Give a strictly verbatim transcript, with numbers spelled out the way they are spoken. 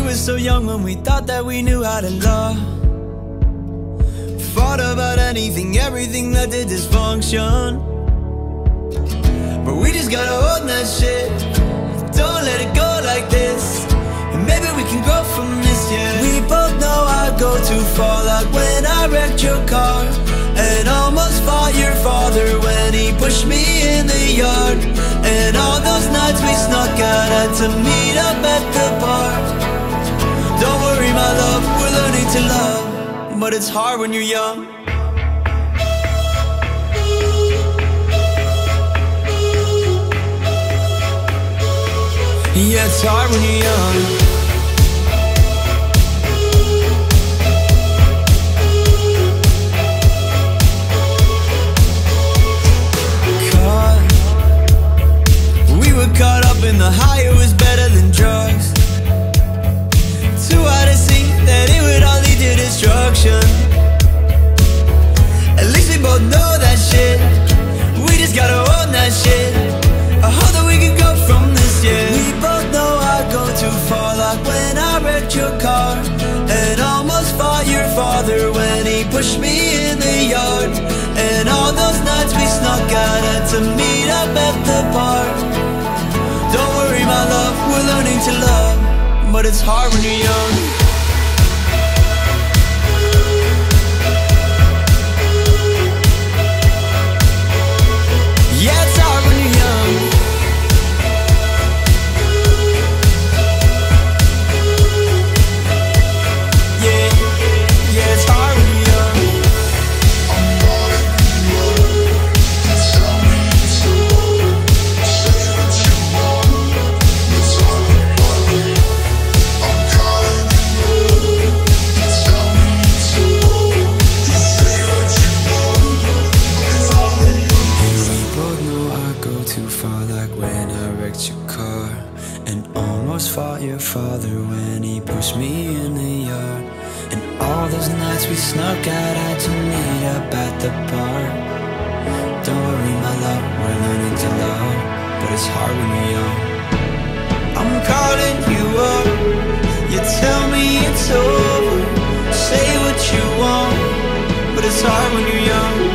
were so young when we thought that we knew how to love. Fought about anything, everything that did dysfunction. But we just gotta hold that shit. Don't let it go like this. And maybe we can grow from this, yeah. We both know I go too far, like when I wrecked your car and almost fought your father when he pushed me in the yard. And all those nights we snuck out, had to meet up at the bar. Don't worry my love, we're learning to love, but it's hard when you're young. Yeah, it's hard when you're young. Caught up in the high, it was better than drugs. Too hard to see that it would all lead to destruction. At least we both know that shit. We just gotta own that shit. I hope that we can go from this, yeah. We both know I go too far, like when I wrecked your car and almost fought your father when he pushed me in the yard. And all those nights we snuck out, had to meet up at the park. Don't worry my love, we're learning to love, but it's hard when you're young. Yeah, it's hard when you're young. Yeah, yeah, it's hard when you're young. I'm calling you up, tell me so. Say what you want, it's all about me. I'm calling you up, tell me so. Say what you want, it's all about me. We both know I go too far, like when I wrecked your car and almost fought your father when he pushed me in the yard. And all those nights we snuck out, had to meet up at the bar. Don't worry my love, we're learning to love, but it's hard when you're young. I'm calling you up, you tell me it's over. Say what you want, but it's hard when you're young.